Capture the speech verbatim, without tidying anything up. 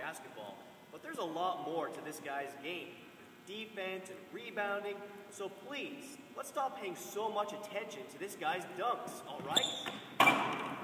basketball, but there's a lot more to this guy's game. Defense and rebounding, so please, let's stop paying so much attention to this guy's dunks, all right?